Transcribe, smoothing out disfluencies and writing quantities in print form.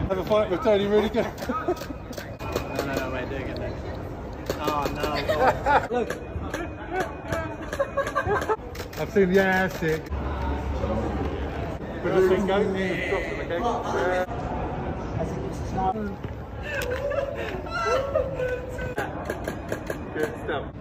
Have a fight with Tony really good. No, wait, do it again. Oh no. Look. I've seen the ass stick. But let's go. Good stuff.